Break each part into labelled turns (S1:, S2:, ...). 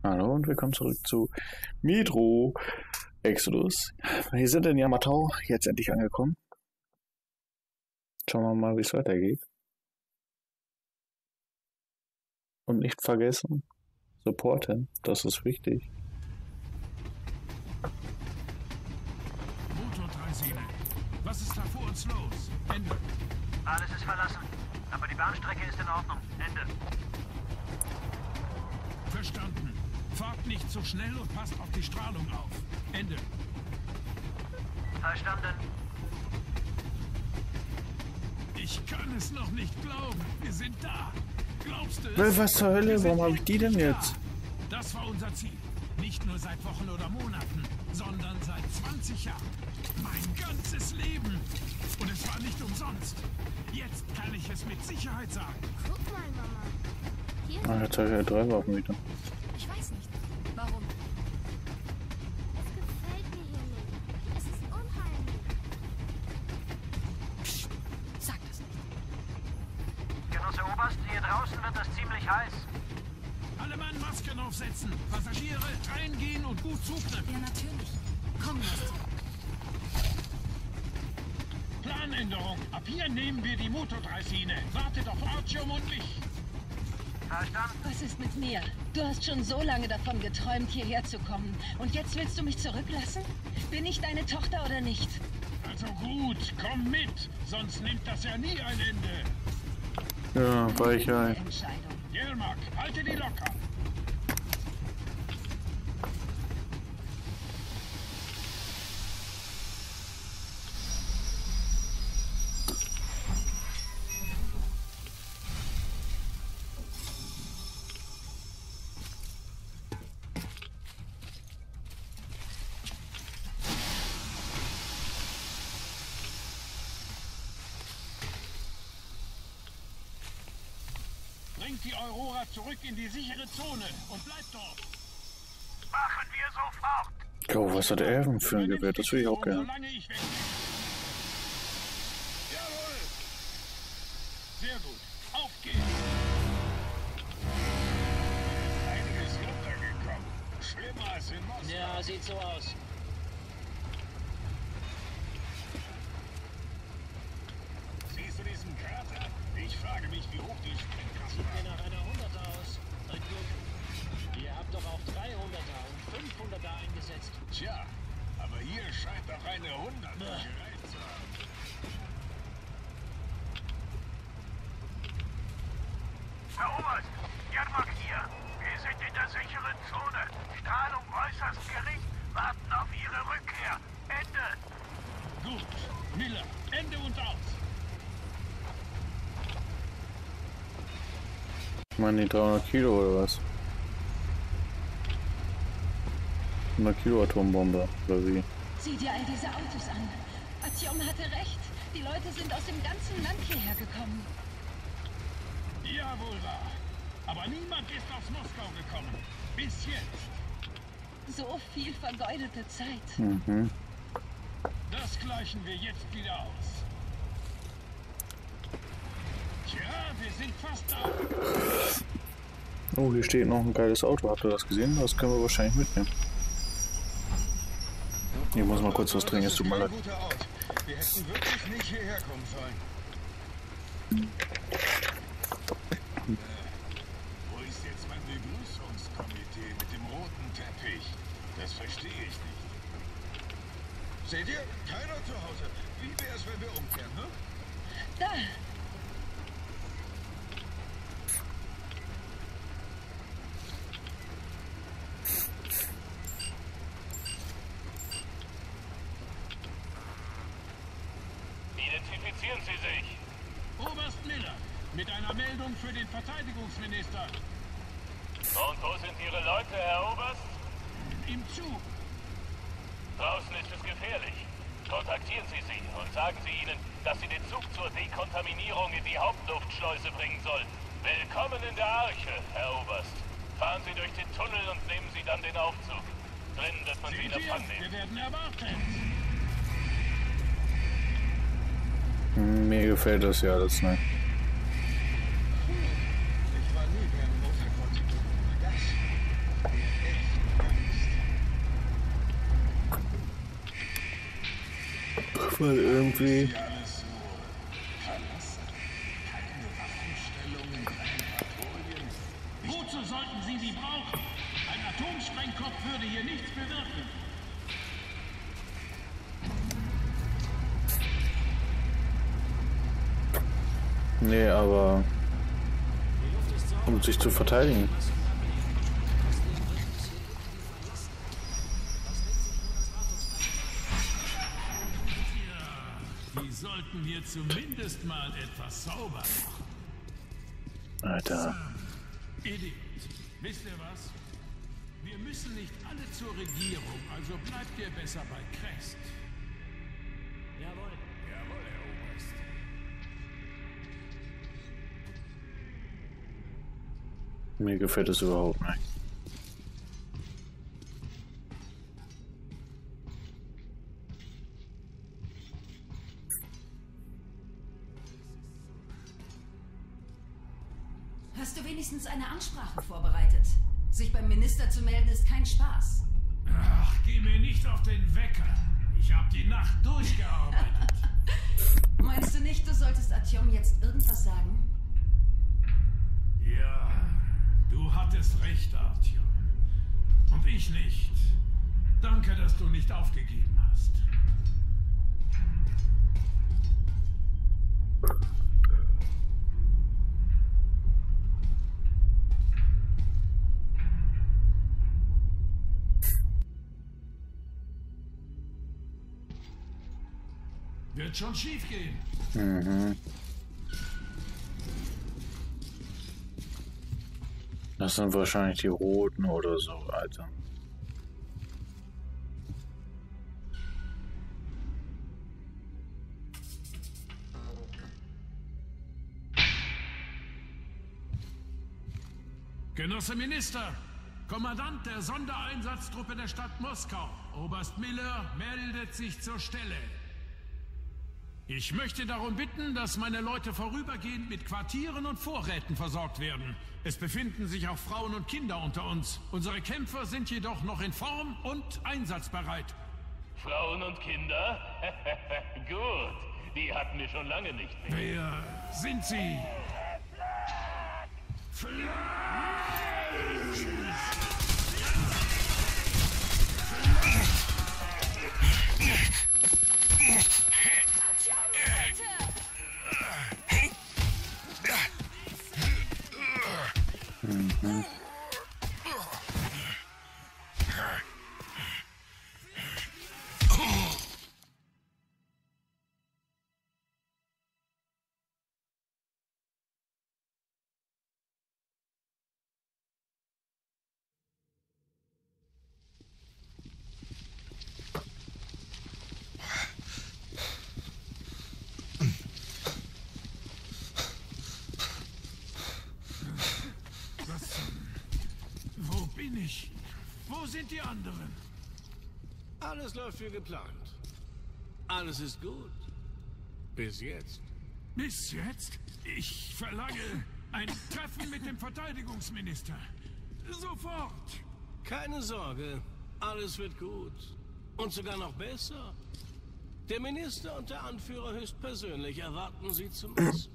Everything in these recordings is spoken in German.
S1: Hallo und willkommen zurück zu Metro Exodus. Wir sind in Yamato jetzt endlich angekommen. Schauen wir mal, wie es weitergeht. Und nicht vergessen, supporten, das ist wichtig.
S2: Motor 3 Sehne. Was ist da vor uns los? Ende.
S3: Alles ist verlassen, aber die Bahnstrecke ist in Ordnung. Ende.
S2: Verstanden. Fahrt nicht so schnell und passt auf die Strahlung auf. Ende.
S3: Verstanden.
S2: Ich kann es noch nicht glauben. Wir sind da. Glaubst du es?
S1: Was zur Hölle? Warum habe ich die denn jetzt?
S2: Da. Das war unser Ziel. Nicht nur seit Wochen oder Monaten, sondern seit 20 Jahren. Mein ganzes Leben. Und es war nicht umsonst. Jetzt kann ich es mit Sicherheit sagen.
S4: Guck mal, Mama. Hier
S1: Ah, jetzt habe ich ja 3 Waffen wieder.
S4: Ich weiß nicht. Warum? Es gefällt mir hier nicht. Es ist unheimlich.
S5: Psst, sag das nicht.
S3: Genosse Oberst, hier draußen wird es ziemlich heiß.
S2: Alle Mann Masken aufsetzen. Passagiere reingehen und gut zuknöpfen.
S5: Ja, natürlich. Komm, Nostra.
S2: Planänderung. Ab hier nehmen wir die Motor-Dreisine. Wartet auf Artyom und mich.
S3: Verstanden.
S5: Was ist mit mir? Du hast schon so lange davon geträumt, hierher zu kommen. Und jetzt willst du mich zurücklassen? Bin ich deine Tochter oder nicht?
S2: Also gut, komm mit. Sonst nimmt das ja nie ein Ende.
S1: Ja, Weichei.
S5: Entscheidung.
S2: Jelmak, halte die locker. Bringt die Aurora zurück in die sichere Zone und bleibt dort. Machen wir sofort.
S1: Oh, was hat er denn für ein Gewehr? Das will ich auch gerne.
S2: Solange ich weg bin. Jawohl. Sehr gut. Auf geht's. Einiges runtergekommen. Schlimmer als in Moskau.
S3: Ja, sieht so aus.
S2: Siehst du diesen Krater? Ich frage mich, wie hoch die Sprengkraft
S3: Sieht mir
S2: war.
S3: nach einer 100er aus. Ein Glück. Ihr habt doch auch 300er und 500er eingesetzt.
S2: Tja, aber hier scheint doch eine 100 gereicht zu haben.
S6: Herr Oberst, Jelmak hier. Wir sind in der sicheren Zone. Strahlung äußerst gering. Warten auf Ihre Rückkehr. Ende.
S2: Gut. Miller, Ende und aus.
S1: Ich meine die 300 Kilo oder was? 100 Kilo Atombombe, oder wie?
S5: Sieh dir all diese Autos an. Artyom hatte recht. Die Leute sind aus dem ganzen Land hierher gekommen.
S2: Jawohl wahr. Aber niemand ist aus Moskau gekommen. Bis jetzt.
S5: So viel vergeudete Zeit.
S1: Mhm.
S2: Das gleichen wir jetzt wieder aus. Tja, wir sind fast da.
S1: Oh, hier steht noch ein geiles Auto. Habt ihr das gesehen? Das können wir wahrscheinlich mitnehmen. Ich muss mal kurz was trinken, es tut mir leid.
S7: Guter Ort. Wir hätten wirklich nicht hierher kommen sollen.
S2: Wo ist jetzt mein Begrüßungskomitee mit dem roten Teppich? Das verstehe ich nicht.
S7: Seht ihr? Keiner zu Hause. Wie wär's, wenn wir umkehren, ne?
S5: Da!
S6: Identifizieren Sie sich.
S2: Oberst Miller, mit einer Meldung für den Verteidigungsminister.
S6: Und wo sind Ihre Leute, Herr Oberst?
S2: Im Zug.
S6: Draußen ist es gefährlich. Kontaktieren Sie sie und sagen Sie ihnen, dass sie den Zug zur Dekontaminierung in die Hauptluftschleuse bringen sollen. Willkommen in der Arche, Herr Oberst. Fahren Sie durch den Tunnel und nehmen Sie dann den Aufzug. Drinnen wird man Sie in
S2: Seht ihr?
S6: Empfang
S2: Wir
S6: nehmen.
S2: werden erwartet.
S1: Mir gefällt das ja alles nicht.
S7: Ich war nie beim Motorquad. Das
S1: Weil irgendwie...
S2: Wozu sollten Sie die brauchen? Ein Atomsprengkopf würde hier nichts bewirken.
S1: Nee, aber... um sich zu verteidigen.
S2: Die sollten wir zumindest mal etwas sauber machen.
S1: Alter.
S2: Idiot. Wisst ihr was? Wir müssen nicht alle zur Regierung, also bleibt ihr besser bei Crest.
S3: Jawohl.
S2: Jawohl, Herr Oberst.
S1: Mir gefällt es überhaupt nicht.
S5: Hast du wenigstens eine Ansprache vorbereitet? Sich beim Minister zu melden ist kein Spaß.
S2: Ach, geh mir nicht auf den Wecker. Ich habe die Nacht durchgearbeitet.
S5: Meinst du nicht, du solltest Artyom jetzt irgendwas sagen?
S2: Ja, du hattest recht, Artyom. Und ich nicht. Danke, dass du nicht aufgegeben hast. Wird schon schief gehen.
S1: Mhm. Das sind wahrscheinlich die Roten oder so, Alter.
S2: Genosse Minister, Kommandant der Sondereinsatztruppe der Stadt Moskau, Oberst Miller, meldet sich zur Stelle. Ich möchte darum bitten, dass meine Leute vorübergehend mit Quartieren und Vorräten versorgt werden. Es befinden sich auch Frauen und Kinder unter uns. Unsere Kämpfer sind jedoch noch in Form und einsatzbereit.
S6: Frauen und Kinder? Gut, die hatten wir schon lange nicht mehr.
S2: Wer sind Sie?
S1: Mhm.
S2: Wo bin ich? Wo sind die anderen?
S3: Alles läuft wie geplant. Alles ist gut. Bis jetzt.
S2: Bis jetzt? Ich verlange ein Treffen mit dem Verteidigungsminister. Sofort!
S3: Keine Sorge. Alles wird gut. Und sogar noch besser. Der Minister und der Anführer höchstpersönlich erwarten Sie zum Essen.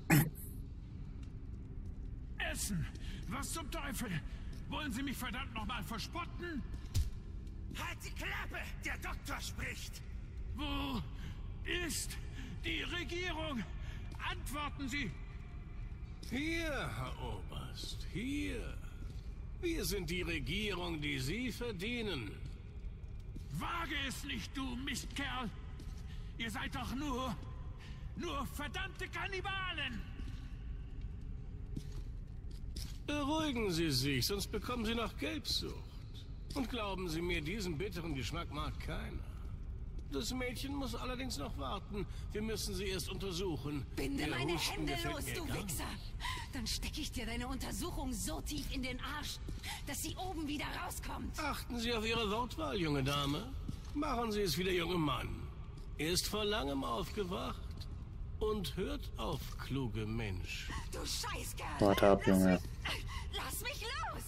S2: Essen? Was zum Teufel? Wollen Sie mich verdammt nochmal verspotten?
S8: Halt die Klappe! Der Doktor spricht!
S2: Wo ist die Regierung? Antworten Sie!
S3: Hier, Herr Oberst, hier. Wir sind die Regierung, die Sie verdienen.
S2: Wage es nicht, du Mistkerl! Ihr seid doch nur verdammte Kannibalen!
S3: Beruhigen Sie sich, sonst bekommen Sie noch Gelbsucht. Und glauben Sie mir, diesen bitteren Geschmack mag keiner. Das Mädchen muss allerdings noch warten. Wir müssen sie erst untersuchen.
S5: Binde
S3: Ihr
S5: meine
S3: Husten
S5: Hände
S3: gefällt
S5: los,
S3: mir
S5: du
S3: gar
S5: Wichser! Dann stecke ich dir deine Untersuchung so tief in den Arsch, dass sie oben wieder rauskommt.
S3: Achten Sie auf Ihre Wortwahl, junge Dame. Machen Sie es wie der junge Mann. Er ist vor langem aufgewacht und hört auf, kluge Mensch.
S5: Du Scheißkerl!
S1: Warte ab, Junge.
S5: Lass mich los!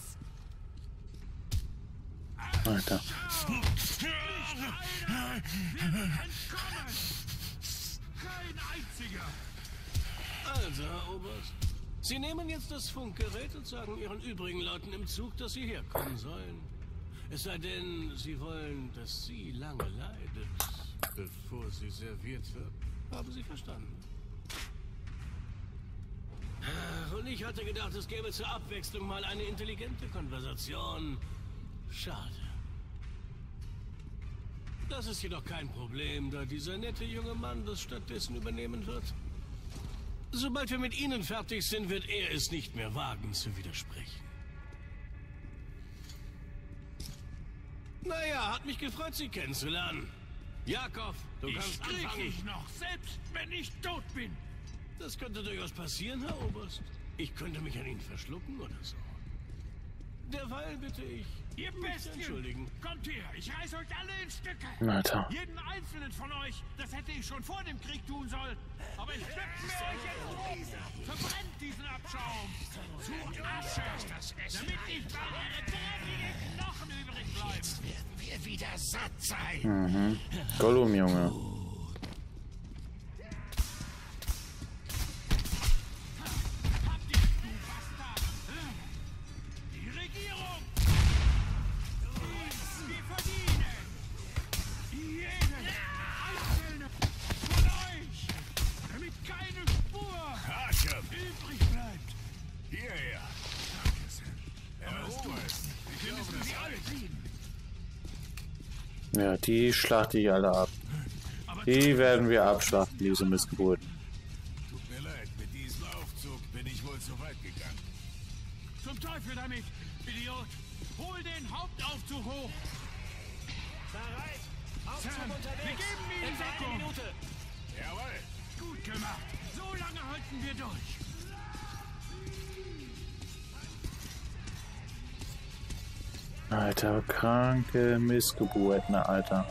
S1: Alter.
S2: Kein einziger.
S3: Also, Herr Oberst, Sie nehmen jetzt das Funkgerät und sagen Ihren übrigen Leuten im Zug, dass sie herkommen sollen. Es sei denn, Sie wollen, dass sie lange leidet, bevor sie serviert wird. Haben Sie verstanden? Und ich hatte gedacht, es gäbe zur Abwechslung mal eine intelligente Konversation. Schade. Das ist jedoch kein Problem, da dieser nette junge Mann das stattdessen übernehmen wird. Sobald wir mit Ihnen fertig sind, wird er es nicht mehr wagen zu widersprechen. Naja, hat mich gefreut, Sie kennenzulernen. Jakob, du kannst
S2: Krieg
S3: anfangen.
S2: ich noch, selbst wenn ich tot bin.
S3: Das könnte durchaus passieren, Herr Oberst. Ich könnte mich an Ihnen verschlucken oder so. Derweil bitte ich,
S2: Ihr
S3: mich zu
S2: Bestien,
S3: entschuldigen.
S2: kommt her, ich reiß euch alle in Stücke.
S1: Alter.
S2: Jeden einzelnen von euch, das hätte ich schon vor dem Krieg tun sollen. Aber ich schleppe mir euch jetzt um. Verbrennt diesen Abschaum zu Asche, damit nicht mal eure dreckigen Knochen übrig bleiben.
S8: Jetzt werden wir wieder satt sein.
S1: Gollum, Junge.
S2: Habt ihr, du Bastard? Die Regierung! Wir verdienen! Jeden einzelnen von euch! Damit keine Spur übrig bleibt!
S7: Hierher. Herr Oberst, wir müssen Sie alle kriegen.
S1: Ja, die schlachte ich alle ab. Die werden wir abschlachten, diese Missgeburten.
S7: Tut mir leid, mit diesem Aufzug bin ich wohl zu weit gegangen.
S2: Zum Teufel damit, Idiot! Hol den Hauptaufzug hoch!
S3: Bereit! Aufzug
S2: Sam,
S3: unterwegs!
S2: wir geben ihm
S3: Etwa
S2: Deckung.
S3: eine Minute!
S7: Jawohl.
S2: Gut gemacht! So lange halten wir durch!
S1: Alter, kranke Missgeburten, Alter.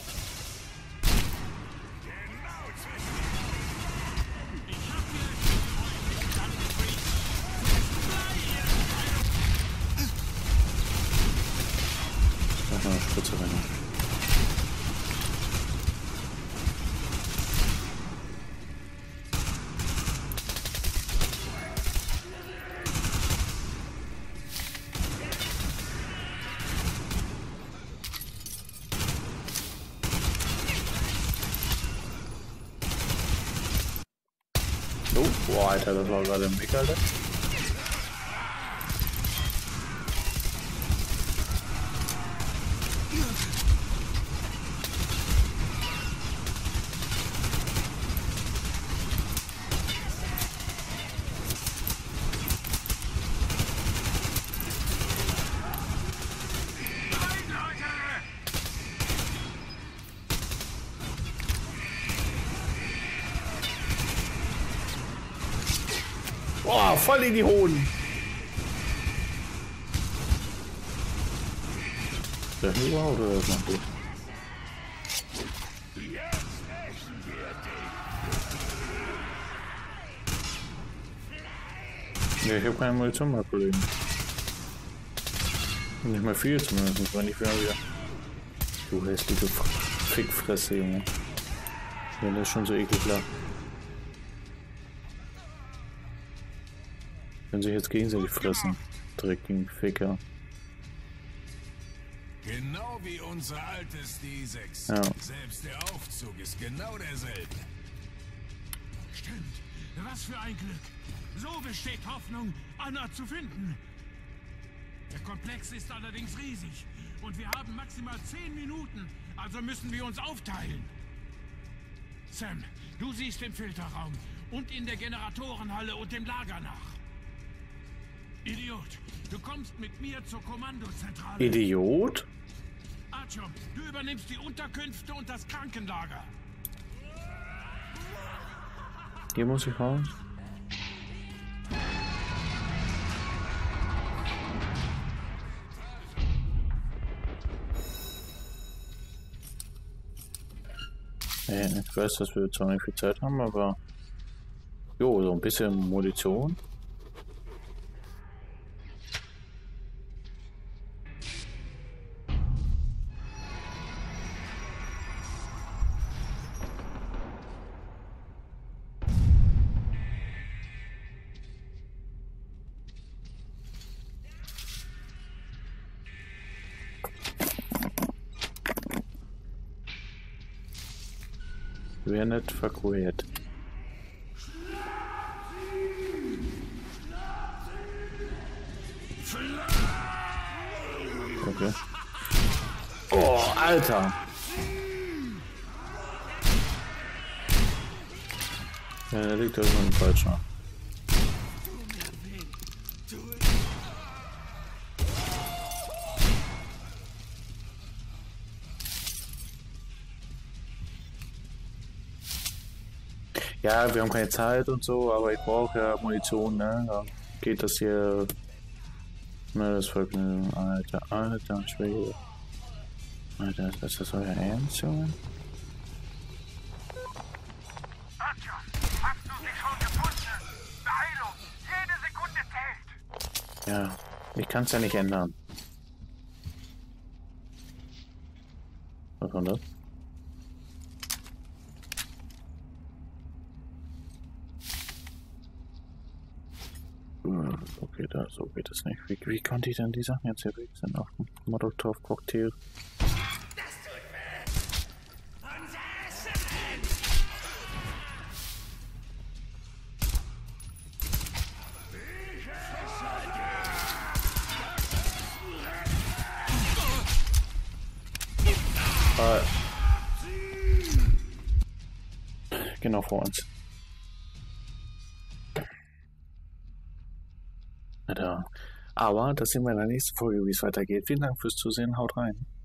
S1: Mach mal eine Spritze rein. Oh, boah, Alter, das war gerade ein Weg, Alter. Boah, voll in die Hoden. Der überhaupt oder was macht der? Ja, ich habe keine Munition mehr, Kollegen. Nicht mehr viel zumindest, wenn ich wieder. Du hässliche Fickfresse, Junge. Ja, das ist schon so eklig klar. Können sich jetzt gegenseitig fressen. Dreckigen Ficker.
S7: Genau wie unser altes D6.
S1: Ja.
S7: Selbst der Aufzug ist genau derselbe.
S2: Stimmt. Was für ein Glück. So besteht Hoffnung, Anna zu finden. Der Komplex ist allerdings riesig. Und wir haben maximal 10 Minuten. Also müssen wir uns aufteilen. Sam, du siehst den Filterraum. Und in der Generatorenhalle und dem Lager nach. Idiot, du kommst mit mir zur Kommandozentrale.
S1: Idiot?
S2: Artyom, du übernimmst die Unterkünfte und das Krankenlager.
S1: Hier muss ich raus. Ich weiß, dass wir zwar nicht viel Zeit haben, aber jo, so ein bisschen Munition. Wäre nicht verquert. Okay. Oh, Alter! Ja, da liegt irgendwo ein Falscher. Ja, wir haben keine Zeit und so, aber ich brauche ja Munition, ne? Da geht das hier. Ne, das Vergnügen. Alter Schwede. Alter, ist das euer Ernst, Junge?
S8: Archer, hast du sie schon gefunden? Beeilung! Jede Sekunde zählt!
S1: Ja, ich kann es ja nicht ändern. Was war das? Okay, da, so geht es nicht. Wie konnte ich denn die Sachen jetzt hier weg sind? Auf dem Molotov-Cocktail.
S8: Das tut weh! Unser Essen!
S1: Genau vor uns. Aber das sehen wir in der nächsten Folge, wie es weitergeht. Vielen Dank fürs Zusehen. Haut rein.